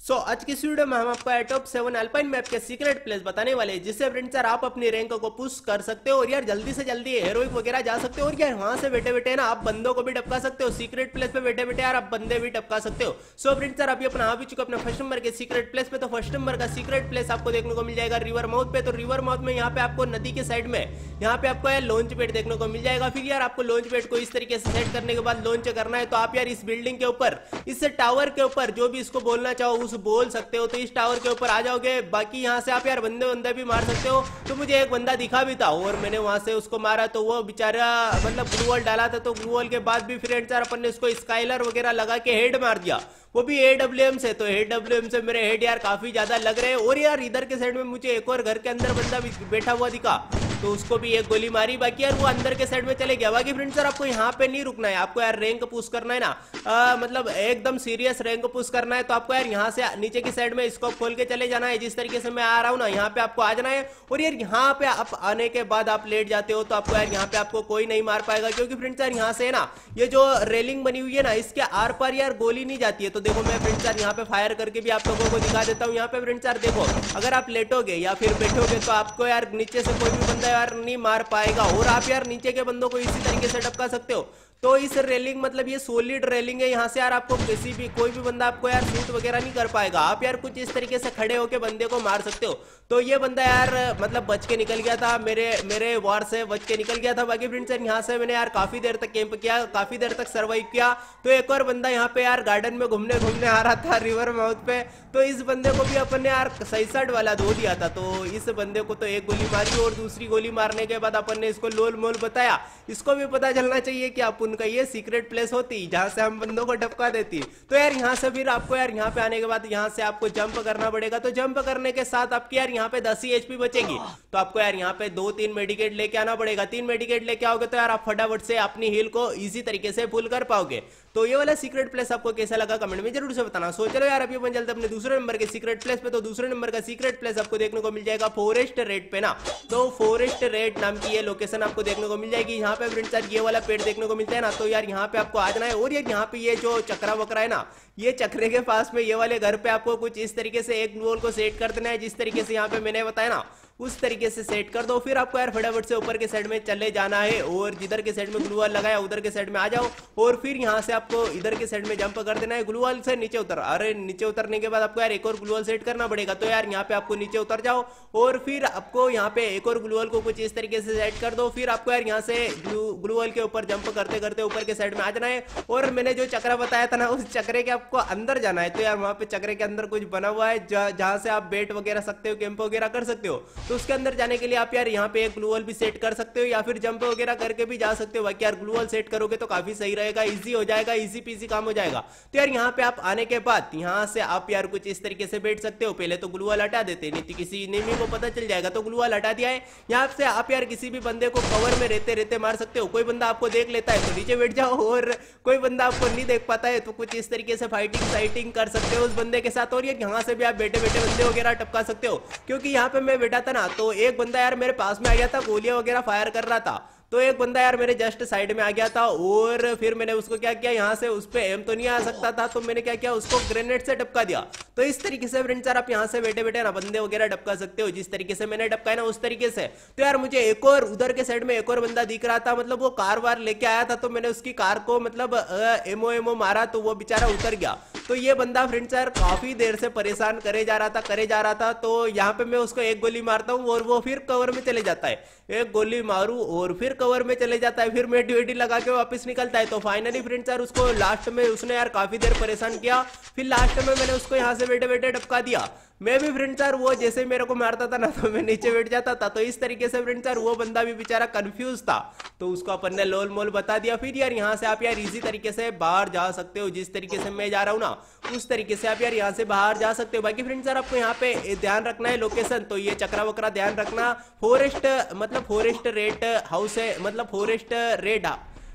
आज की इस वीडियो में हम आपको टॉप 7 अल्पाइन मैप के सीक्रेट प्लेस बताने वाले हैं, जिससे फ्रेंड्स यार आप अपनी रैंक को पुश कर सकते हो और यार जल्दी से जल्दी हेरोइक वगैरह जा सकते हो और यार वहां से बैठे बैठे ना आप बंदों को भी टपका सकते हो। सीक्रेट प्लेस पे बैठे बैठे यार आप बंदे भी टपका सकते हो। फ्रेंड्स यार अभी अपना आ भी चुका अपने फर्स्ट नंबर के सीक्रेट प्लेस पे। तो फर्स्ट नंबर का सीक्रेट प्लेस आपको देखने को मिल जाएगा रिवर माउथ पे। तो रिवर माउथ में यहाँ पे आपको नदी के साइड में यहाँ पे आपको यार लॉन्च पैड देखने को मिल जाएगा। फिर यार आपको लॉन्च पैड को इस तरीके से सेट करने के बाद लॉन्च करना है। तो आप यार इस बिल्डिंग के ऊपर, इस टावर के ऊपर जो भी इसको बोलना चाहो उस बोल सकते हो। तो इस टावर के ऊपर आ जाओगे। बाकी यहाँ से आप यार बंदे भी मार सकते हो। तो मुझे एक बंदा दिखा भी था और मैंने वहां से उसको मारा। तो वो बेचारा मतलब ग्लू वॉल डाला था, तो ग्लू वॉल के बाद भी फ्रेंड्स यार अपन ने उसको स्काइलर वगैरह लगा के हेड मार दिया, वो भी AWM से। तो AWM से मेरे हेड यार काफी ज्यादा लग रहे हैं। और यार इधर के साइड में मुझे एक और घर के अंदर बंदा भी बैठा हुआ दिखा, तो उसको भी एक गोली मारी। बाकी यार वो अंदर के साइड में चले गया। बाकी फ्रेंड्स यार आपको यहाँ पे नहीं रुकना है, आपको यार रैंक पुश करना है ना, मतलब एकदम सीरियस रैंक पुश करना है। तो आपको यार यहाँ से नीचे की साइड में स्कोप खोल के चले जाना है। जिस तरीके से मैं आ रहा हूँ ना, यहाँ पे आपको आ जाना है। और यार यहाँ पे आप आने के बाद आप लेट जाते हो तो आपको यार यहाँ पे आपको कोई नहीं मार पाएगा, क्योंकि फ्रेंड्स यार यहाँ से ना ये जो रेलिंग बनी हुई है ना, इसके आर पार यार गोली नहीं जाती है। तो देखो मैं फ्रेंड्स यार यहाँ पे फायर करके भी आप लोगों को दिखा देता हूँ। यहाँ पे फ्रेंड्स यार देखो, अगर आप लेटोगे या फिर बैठोगे तो आपको यार नीचे से कोई भी बंदा यार नहीं मार पाएगा और आप यार नीचे के बंदों को इसी तरीके से टपका सकते हो। तो इस रेलिंग मतलब ये सॉलिड रेलिंग है, यहाँ से यार आपको किसी भी कोई भी बंदा आपको यार शूट वगैरह नहीं कर पाएगा। आप यार कुछ इस तरीके से खड़े होके बंदे को मार सकते हो। तो ये बंदा यार मतलब बच के निकल गया था, मेरे वार से बच के निकल गया था। बाकी फ्रेंड्स यहाँ से मैंने यार काफी देर तक कैंप किया, काफी देर तक सर्वाइव किया। तो एक और बंदा यहाँ पे यार गार्डन में घूमने आ रहा था रिवर माउथ पे। तो इस बंदे को भी अपन ने यार 66 वाला धो दिया था। तो इस बंदे को तो एक गोली मारी और दूसरी गोली मारने के बाद अपन ने इसको लोल मोल बताया। इसको भी पता चलना चाहिए कि अपन का ये सीक्रेट प्लेस होती जहां से हम बंदों को टपका देती। तो यार यहाँ से फिर आपको यार यहाँ पे आने के बाद यहाँ से आपको जंप करना पड़ेगा। तो जंप करने के साथ आपकी यार यहाँ पे 10 ही HP बचेगी। तो आपको यार यहाँ पे 2-3 मेडिकेट लेके आना पड़ेगा। 3 मेडिकेट लेके आओगे तो यार आप फटाफट से अपनी हील को इजी तरीके से फुल कर पाओगे। तो ये वाला सीक्रेट प्लेस आपको कैसा लगा कमेंट में जरूर से बताना। सो चलो यार अभी अपन चलते अपने दूसरे नंबर के सीक्रेट प्लेस पे। तो दूसरे नंबर का सीक्रेट प्लेस आपको देखने को मिल जाएगा फॉरेस्ट रेड पे ना। तो फॉरेस्ट रेड नाम की ये लोकेशन आपको देखने को मिल जाएगी। यहाँ पे फ्रेंड्स यार ये वाला पेड़ देखने को मिलता है ना, तो यार यहाँ पे आपको आ जाना है। और यार यहाँ पे ये जो चक्रा वकरा है ना, ये चक्रे के पास में ये वाले घर पे आपको कुछ इस तरीके से एक वॉल को सेट कर देना है, जिस तरीके से यहाँ पे मैंने बताया ना उस तरीके से सेट कर दो। फिर आपको यार फटाफट से ऊपर के साइड में चले जाना है और जिधर के साइड में ग्लू वॉल लगाया उधर के साइड में आ जाओ। और फिर यहाँ से आपको इधर के साइड में जंप कर देना है। ग्लू वॉल से नीचे उतर, अरे नीचे उतरने के बाद आपको यार एक और ग्लू वॉल सेट करना पड़ेगा। तो यार यहाँ पे आपको नीचे उतर जाओ और फिर आपको यहाँ पे एक और ग्लू वॉल को कुछ इस तरीके से सेट कर दो। फिर आपको यार यहाँ से ग्लू वॉल के ऊपर जंप करते करते ऊपर के साइड में आ जाना है। और मैंने जो चक्रा बताया था ना, उस चक्रे के आपको अंदर जाना है। तो यार वहाँ पे चक्रे के अंदर कुछ बना हुआ है जहाँ से आप बैठ वगैरह सकते हो, कैंप वगैरह कर सकते हो। तो उसके अंदर जाने के लिए आप यार यहाँ पे एक ग्लू वॉल भी सेट कर सकते हो या फिर जंप वगैरह करके भी जा सकते हो। बाकी यार ग्लू वॉल सेट करोगे तो काफी सही रहेगा, इजी हो जाएगा, इजी पीसी काम हो जाएगा। तो यार यहाँ पे आप आने के बाद यहाँ से आप यार कुछ इस तरीके से बैठ सकते हो। पहले तो ग्लू वॉल हटा देते, नहीं तो किसी एनिमी को पता चल जाएगा। तो ग्लू वॉल हटा दिया है। यहाँ से आप यार किसी भी बंदे को कवर में रहते रहते मार सकते हो। कोई बंदा आपको देख लेता है तो नीचे बैठ जाओ, और कोई बंदा आपको नहीं देख पाता है तो कुछ इस तरीके से फाइटिंग कर सकते हो उस बंदे के साथ। और यहाँ से भी आप बैठे बैठे बंदे वगैरह टपका सकते हो। क्योंकि यहाँ पे मैं बैठा था ना, तो एक बंदा यार मेरे पास में आ गया था, गोलियां वगैरह फायर कर रहा था। तो एक बंदा यार मेरे जस्ट साइड में आ गया था और फिर मैंने उसको क्या किया, यहाँ से उस पे एम तो नहीं आ सकता था, तो मैंने क्या किया, उसको ग्रेनेड से टपका दिया। तो इस तरीके से फ्रेंड्स यार आप यहाँ से बैठे बैठे ना बंदे वगैरह टपका सकते हो, जिस तरीके से मैंने टपकाया ना उस तरीके से। तो यार मुझे एक और उधर के साइड में एक और बंदा दिख रहा था, मतलब वो कार वार लेके आया था। तो मैंने उसकी कार को मतलब एमओ मारा तो वो बेचारा उतर गया। तो ये बंदा फ्रेंड्स यार काफी देर से परेशान करे जा रहा था। तो यहाँ पे मैं उसको एक गोली मारता हूँ और वो फिर कवर में चले जाता है। एक गोली मारू और फिर कवर में चले जाता है, फिर मेडी लगा के वापस निकलता है। तो फाइनली फ्रेंड्स यार उसको लास्ट में उसने यार काफी देर परेशान किया। फिर लास्ट में मैंने उसको यहाँ से बैठे बैठे टपका दिया। मैं भी फ्रेंड्स यार वो जैसे मेरे को मारता था ना, तो मैं नीचे बैठ जाता था। तो इस तरीके से फ्रेंड्स यार वो बंदा भी बेचारा कंफ्यूज था, तो उसको अपन ने लोल मोल बता दिया। फिर यार यहाँ से आप यार इजी तरीके से बाहर जा सकते हो, जिस तरीके से मैं जा रहा हूँ ना उस तरीके से आप यार यहाँ से बाहर जा सकते हो। बाकी फ्रेंड्स यार आपको यहाँ पे ध्यान रखना है लोकेशन, तो ये चक्रा वकरा ध्यान रखना। फॉरेस्ट मतलब फॉरेस्ट रेड हाउस है, मतलब फॉरेस्ट रेड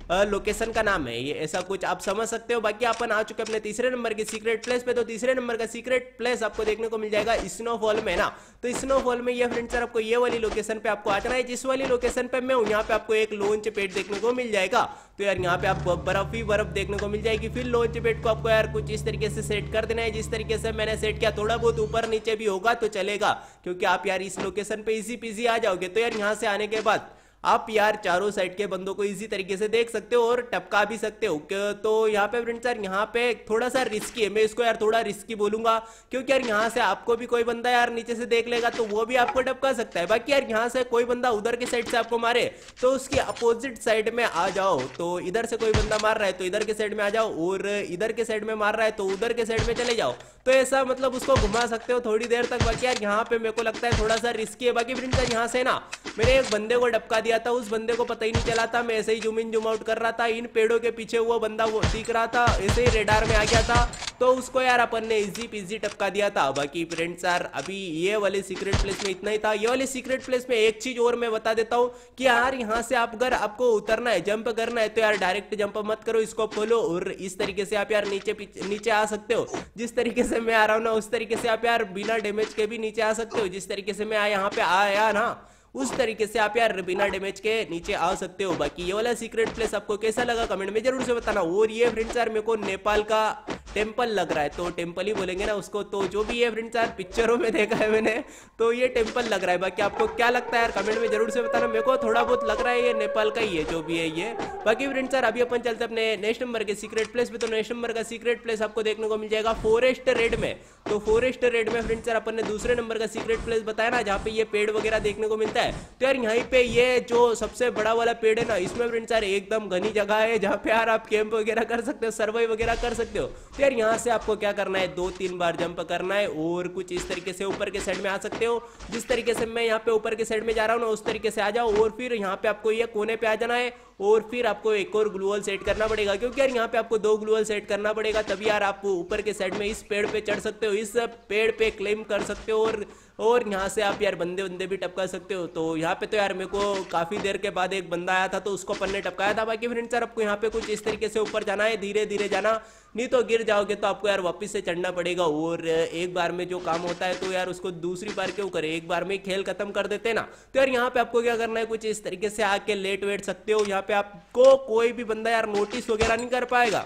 लोकेशन का नाम है, ये ऐसा कुछ आप समझ सकते हो। बाकी अपन आ चुके अपने तीसरे नंबर के सीक्रेट प्लेस पे। तो तीसरे नंबर का सीक्रेट प्लेस आपको देखने को मिल जाएगा स्नोफॉल में ना। तो स्नोफॉल में ये फ्रेंड्स सर आपको ये वाली लोकेशन पे आपको आ जाना है। जिस वाली लोकेशन पे मैं हूँ यहाँ पे आपको एक लॉन्च पैड देखने को मिल जाएगा। तो यार यहाँ पे आपको बर्फ ही बर्फ देखने को मिल जाएगी। फिर लॉन्च पैड को आपको यार कुछ इस तरीके से सेट कर देना है जिस तरीके से मैंने सेट किया। थोड़ा बहुत ऊपर नीचे भी होगा तो चलेगा, क्योंकि आप यार इस लोकेशन पे इजी पीजी आ जाओगे। तो यार यहाँ से आने के बाद आप यार चारों साइड के बंदों को इजी तरीके से देख सकते हो और टपका भी सकते हो। तो यहाँ पे फ्रेंड्स यार यहाँ पे थोड़ा सा रिस्की है, मैं इसको यार थोड़ा रिस्की बोलूंगा, क्योंकि यार यहाँ से आपको भी कोई बंदा यार नीचे से देख लेगा तो वो भी आपको टपका सकता है। बाकी यार यहाँ से कोई बंदा उधर के साइड से आपको मारे तो उसकी अपोजिट साइड में आ जाओ। तो इधर से कोई बंदा मार रहा है तो इधर के साइड में आ जाओ, और इधर के साइड में मार रहा है तो उधर के साइड में चले जाओ। तो ऐसा मतलब उसको घुमा सकते हो थोड़ी देर तक। बाकी यार यहाँ पे मेरे को लगता है थोड़ा सा रिस्की है। बाकी फ्रेंड्स यार यहाँ से ना मैंने एक बंदे को टपका दिया था, उस बंदे को पता ही नहीं चला था, मैं ऐसे ही जूम इन जूम आउट कर रहा था, इन पेड़ों के पीछे वो बंदा वो दिख रहा था, ऐसे ही रेडार में आ गया था, तो उसको यार अपन ने इजी पीजी टपका दिया था। बाकी फ्रेंड्स यार अभी ये वाले सीक्रेट प्लेस में इतना ही था। ये वाले सीक्रेट प्लेस में एक चीज और मैं बता देता हूँ कि यार यहाँ से आप अगर आपको उतरना है, जंप करना है, तो यार डायरेक्ट जंप मत करो, इसको खोलो और इस तरीके से आप यार नीचे आ सकते हो। जिस तरीके से मैं आ रहा हूँ ना उस तरीके से आप यार बिना डैमेज के भी नीचे आ सकते हो। जिस तरीके से मैं यहाँ पे आया ना उस तरीके से आप यार बिना डैमेज के नीचे आ सकते हो। बाकी ये वाला सीक्रेट प्लेस आपको कैसा लगा कमेंट में जरूर से बताना। और ये फ्रेंड्स यार मेरे को नेपाल का टेम्पल लग रहा है, तो टेम्पल ही बोलेंगे ना उसको, तो जो भी है फ्रेंड्स यार पिक्चरों में देखा है मैंने, तो ये टेम्पल लग रहा है। बाकी आपको क्या लगता है यार कमेंट में जरूर से बताना। मेरे को थोड़ा बहुत लग रहा है ये नेपाल का ही है जो भी है ये। बाकी फ्रेंड्स यार अभी अपन चलते अपने नेक्स्ट नंबर के सीक्रेट प्लेस पे। तो नेक्स्ट नंबर का सीक्रेट प्लेस आपको देखने को मिल जाएगा फॉरेस्ट रेड में। तो फॉरेस्ट रेड में फ्रेंड्स यार अपन ने दूसरे नंबर का सीक्रेट प्लेस बताया ना, जहाँ पे ये पेड़ वगैरह देखने को मिलता है। तो यार यहाँ पे ये जो सबसे बड़ा वाला पेड़ है ना, इसमें फ्रेंड्स यार एकदम घनी जगह है जहाँ पे यार आप कैंप वगैरह कर सकते हो, सर्वाइव वगैरह कर सकते हो। तो यार यहाँ से आपको क्या करना है, 2-3 बार जंप करना है और कुछ इस तरीके से ऊपर के साइड में आ सकते हो। जिस तरीके से मैं यहाँ पे ऊपर के साइड में जा रहा हूँ ना उस तरीके से आ जाओ, और फिर यहाँ पे आपको ये कोने पे आ जाना है, और फिर आपको एक और ग्लूवल सेट करना पड़ेगा, क्योंकि यार यहाँ पे आपको 2 ग्लूवल सेट करना पड़ेगा, तभी यार आप ऊपर के साइड में इस पेड़ पे चढ़ सकते हो, इस पेड़ पे क्लेम कर सकते हो, और यहाँ से आप यार बंदे भी टपका सकते हो। तो यहाँ पे तो यार मेरे को काफी देर के बाद एक बंदा आया था तो उसको अपन ने टपकाया था। बाकी फ्रेंड्स यार आपको यहाँ पे कुछ इस तरीके से ऊपर जाना है, धीरे धीरे जाना, नहीं तो गिर जाओगे तो आपको यार वापस से चढ़ना पड़ेगा। और एक बार में जो काम होता है तो यार उसको दूसरी बार क्यों करे, एक बार में खेल खत्म कर देते हैं ना। तो यार यहाँ पे आपको क्या करना है, कुछ इस तरीके से आके लेट वेट सकते हो। यहाँ पे आपको कोई भी बंदा यार नोटिस वगैरह नहीं कर पाएगा।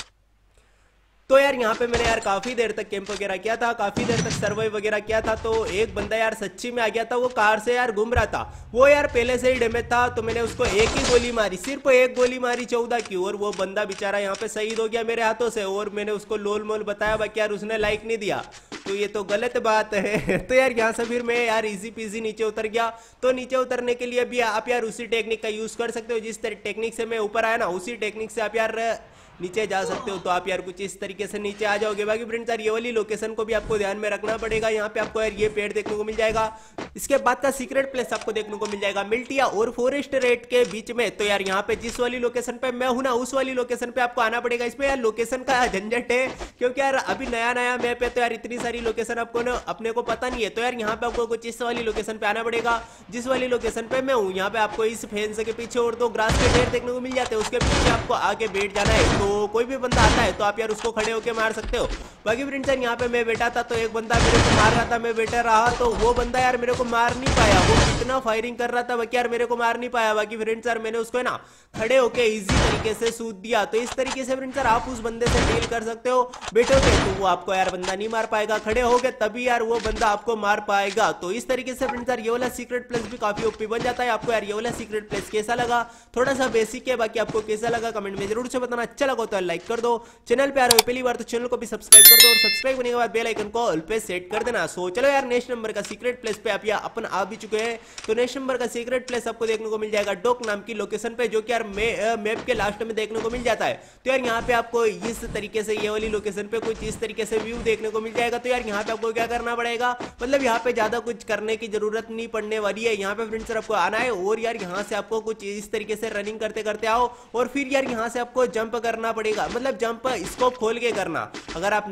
तो यार यहाँ पे मैंने यार काफी देर तक कैंप वगैरह किया था, काफी देर तक सर्वाइव वगैरह किया था। तो एक बंदा यार सच्ची में आ गया था, वो कार से यार घूम रहा था, वो यार पहले से ही डैमेज था, तो मैंने उसको एक ही गोली मारी, सिर्फ एक गोली मारी 14 की, और वो बंदा बेचारा यहाँ पे शहीद हो गया मेरे हाथों से। और मैंने उसको लोल मोल बताया, बाकी यार उसने लाइक नहीं दिया, तो ये तो गलत बात है। तो यार यहाँ से फिर मैं यार इजी पीजी नीचे उतर गया। तो नीचे उतरने के लिए भी आप यार उसी टेक्निक का यूज कर सकते हो, जिस टेक्निक से मैं ऊपर आया ना उसी टेक्निक से आप यार नीचे जा सकते हो। तो आप यार कुछ इस तरीके से नीचे आ जाओगे। बाकी फ्रेंड्स यार ये वाली लोकेशन को भी आपको ध्यान में रखना पड़ेगा। यहाँ पे आपको यार ये पेड़ देखने को मिल जाएगा। इसके बाद का सीक्रेट प्लेस आपको देखने को मिल जाएगा मिल्टिया और फॉरेस्ट रेड के बीच में। तो यार यहाँ पे जिस वाली लोकेशन पे मैं हूं ना उस वाली लोकेशन पे आपको आना पड़ेगा। इसमें यार लोकेशन का झंझट है, क्योंकि यार अभी नया नया मैप है, तो यार इतनी सारी लोकेशन आपको ना अपने को पता नहीं है। तो यार यहाँ पे आपको कुछ इस वाली लोकेशन पे आना पड़ेगा, जिस वाली लोकेशन पे मैं हूँ। यहाँ पे आपको इस फेंस के पीछे और 2 ग्रास के ढेर देखने को मिल जाते हैं, उसके पीछे आपको आगे बैठ जाना है। तो कोई भी बंदा आता है तो आप यार उसको खड़े होके मार सकते हो। बाकी फ्रेंड्स यार यहाँ पे मैं बैठा था तो एक बंदा मेरे को मार रहा था, मैं बैठा रहा, तो वो बंदा यार मेरे को मार नहीं पाया, वो कितना फायरिंग कर रहा था, बाकी यार मेरे को मार नहीं पाया। बाकी फ्रेंड्स यार मैंने उसको ना खड़े होके इजी तरीके से सूद दिया। तो इस तरीके से फ्रेंड्स यार आप उस बंदे से डील कर सकते हो। बैठोगे तो वो आपको यार बंदा नहीं मार पाएगा, खड़े होगे तभी यार वो बंदा आपको मार पाएगा। तो इस तरीके से फ्रेंड्स यार ये वाला सीक्रेट प्लेस भी काफी ओपी बन जाता है। आपको यार ये वाला सीक्रेट प्लेस कैसा लगा, थोड़ा सा बेसिक है, बाकी आपको कैसा लगा कमेंट में जरूर से बताना। अच्छा लगा तो लाइक कर दो, चैनल पे आ रहे हो पहली बार तो चैनल को भी सब्सक्राइब कर दो, और सब्सक्राइब करने के बाद बेल आइकन को ऑल पे सेट कर देना। सो चलो यार नेक्स्ट नंबर का सीक्रेट प्लेस पे आप या अपन आ भी चुके हैं। तो नेक्स्ट नंबर का सीक्रेट प्लेस आपको देखने को मिल जाएगा डॉक नाम की लोकेशन पे, जो कि यार मैप के लास्ट में देखने को मिल जाता है। तो यार यहाँ पे आपको इस तरीके से ये वाली लोकेशन पे कुछ इस तरीके से व्यू देखने को मिल जाएगा। तो यार यहाँ पे आपको क्या करना पड़ेगा, मतलब यहाँ पे ज्यादा कुछ करने की जरूरत नहीं पड़ने वाली है। यहाँ पे फ्रेंड्स आपको आना है और यार यहाँ से आपको कुछ इस तरीके से रनिंग करते करते आओ, और फिर यार यहाँ से आपको जंप करना पड़ेगा, मतलब जंप स्कोप खोल के करना। अगर आप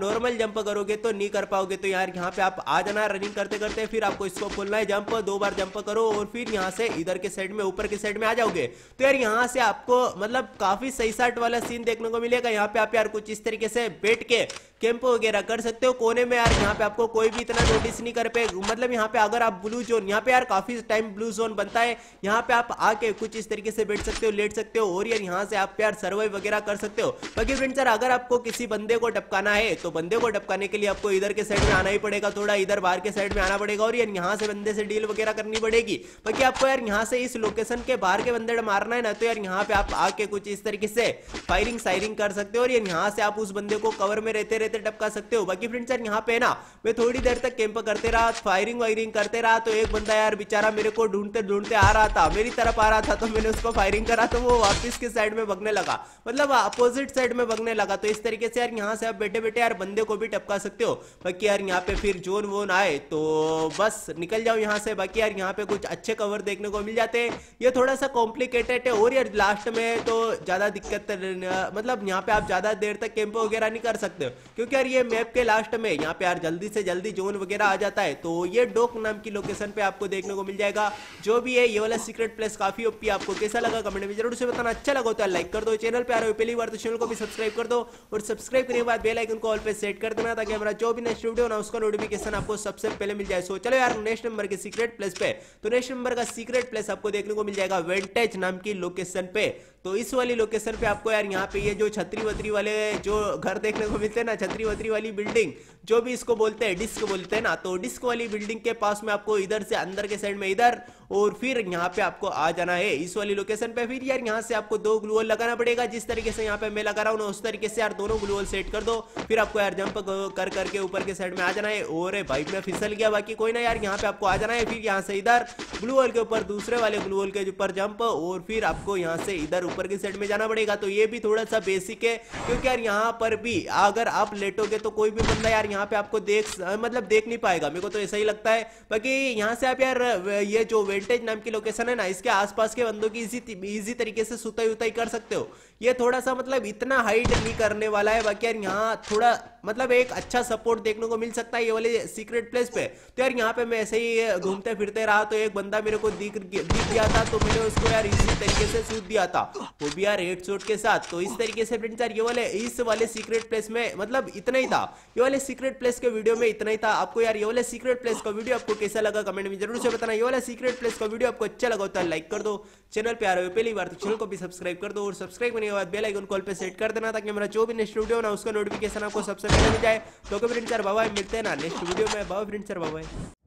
नॉर्मल जंप करोगे तो नहीं कर पाओगे। तो यार यहाँ पे आप आ जाना रनिंग करते करते, फिर आपको इसको खोलना है जंप, 2 बार जंप करो और फिर यहाँ से इधर के साइड में ऊपर के साइड में आ जाओगे। तो यार यहाँ से आपको मतलब काफी सही साट वाला सीन देखने को मिलेगा। यहाँ पे आप यार कुछ इस तरीके से बैठ के कैंप वगैरह कर सकते हो कोने में यार। यहाँ पे आपको कोई भी इतना नोटिस नहीं कर पे, मतलब यहाँ पे अगर आप ब्लू जोन, यहाँ पे यार काफी टाइम ब्लू जोन बनता है, यहाँ पे आप आके कुछ इस तरीके से बैठ सकते हो, लेट सकते हो और यार यहाँ से आप यार सर्वाइव वगैरह कर सकते हो। बाकी फ्रेंड्स यार अगर आपको किसी बंदे को टपकाना है तो बंदे को टपकाने के लिए आपको इधर के साइड में आना ही पड़ेगा, थोड़ा इधर बाहर के साइड में आना पड़ेगा और यार यहाँ से बंदे से डील वगैरह करनी पड़ेगी। बाकी आपको यार यहाँ से इस लोकेशन के बाहर के बंदे मारना है ना, तो यार यहाँ पे आप आके कुछ इस तरीके से फायरिंग सायरिंग कर सकते हो और यार यहाँ से आप उस बंदे को कवर में रहते रहते टपका सकते हो। बाकी फ्रेंड्स यार यहाँ पे ना मैं थोड़ी देर तक कैंप करते रहा, फायरिंग वायरिंग करते रहा, तो एक बंदा यार बेचारा मेरे को ढूंढते ढूंढते आ रहा था, मेरी तरफ आ रहा था, तो मैंने उसको फायरिंग करा तो वो वापस के साइड में भगने लगा, मतलब अपोजिट साइड में भगने लगा। तो इस तरीके से यार यहाँ से आप बैठे बैठे यार बंदे को भी टपका सकते हो। बाकी यार यहाँ पे फिर जोन वोन आए तो बस निकल जाओ यहाँ से। बाकी यार यहाँ पे कुछ अच्छे कवर देखने को मिल जाते हैं, ये थोड़ा सा कॉम्प्लिकेटेड है और यार लास्ट में तो ज्यादा दिक्कत, मतलब यहाँ पे आप ज्यादा देर तक कैंप वगैरह नहीं कर सकते हो क्योंकि यार ये मैप के लास्ट में यहाँ पे यार जल्दी से जल्दी जोन वगैरह आ जाता है। तो ये डोक नाम की लोकेशन पे आपको देखने को मिल जाएगा। जो भी है ये वाला सीक्रेट प्लेस काफी ओपी, आपको कैसा लगा कमेंट में जरूर से बताना। अच्छा लगा तो लाइक कर दो, चैनल पे आ रहे हो पहली बार तो चैनल को भी सब्सक्राइब कर दो और सब्सक्राइब करने के बाद बेल आइकन को ऑल पे सेट कर देना ताकि हमारा जो भी नेक्स्ट वीडियो ना उसका नोटिफिकेशन आपको सबसे पहले मिल जाए। सो चलो यार नेक्स्ट नंबर के सीक्रेट प्लेस पे, तो नेक्स्ट नंबर का सीक्रेट प्लेस आपको देखने को मिल जाएगा वेंटेज नाम की लोकेशन पे। तो इस वाली लोकेशन पे आपको यार यहाँ पे ये जो छतरी वतरी वाले जो घर देखने को मिलते हैं ना, छतरी वतरी वाली बिल्डिंग जो भी इसको बोलते हैं, डिस्क बोलते हैं ना, तो डिस्क वाली बिल्डिंग के पास में आपको इधर से अंदर के साइड में इधर और फिर यहाँ पे आपको आ जाना है इस वाली लोकेशन पे। फिर यार यहाँ से आपको 2 ग्लू वॉल लगाना पड़ेगा, जिस तरीके से यहाँ पे मैं लगा रहा हूँ उस तरीके से यार दोनों ग्लू वॉल सेट कर दो। फिर आपको यार जंप कर करके ऊपर के साइड में आ जाना है। और भाई मैं फिसल गया, बाकी कोई ना यार यहाँ पे आपको आ जाना है। फिर यहाँ से इधर ग्लू वॉल के ऊपर दूसरे वाले ग्लू वॉल के ऊपर जंप और फिर आपको यहाँ से इधर ऊपर की साइड में जाना पड़ेगा। तो ये भी थोड़ा सा बेसिक है क्योंकि यार यहाँ पर भी अगर आप लेटोगे तो कोई भी बंदा यार यहाँ पे आपको मतलब देख नहीं पाएगा, मेरे को तो ऐसा ही लगता है। बाकी यहाँ से आप यार ये जो वेंटेज नाम की लोकेशन है ना, इसके आसपास के बंदों की इजी तरीके से सुताई उताई कर सकते हो। ये थोड़ा सा मतलब इतना हाइट नहीं करने वाला है। बाकी यार यहाँ थोड़ा मतलब एक अच्छा सपोर्ट देखने को मिल सकता है ये वाले सीक्रेट प्लेस पे। तो यार यहाँ पे मैं ऐसे ही घूमते फिरते रहा तो एक बंदा मेरे को दिख गया था, तो मैंने उसको यार इसी तरीके से शूट दिया था, वो भी यार हेडशॉट के साथ। तो इस तरीके से फ्रेंड्स यार ये वाले इस वाले सीक्रेट प्लेस में मतलब इतना ही था, ये वाले सीक्रेट प्लेस के वीडियो में इतना ही था। आपको यार ये वाले सीक्रेट प्लेस का वीडियो आपको कैसा लगा कमेंट में जरूर से बताना। ये वाला सीक्रेट प्लेस का वीडियो आपको अच्छा लगा होता है लाइक कर दो, चैनल पे आ रहे हो पहली बार तो चैनल को भी सब्सक्राइब कर दो और सब्सक्राइब करने के बाद बेल आइकन कॉल पे सेट कर देना ताकि हमारा जो भी नेक्स्ट वीडियो ना उसका नोटिफिकेशन आपको सबसे पहले मिल जाए। तो फ्रेंड्स यार बाय बाय, मिलते हैं ना नेक्स्ट वीडियो में। बाय फ्रेंड्स यार बाय बाय।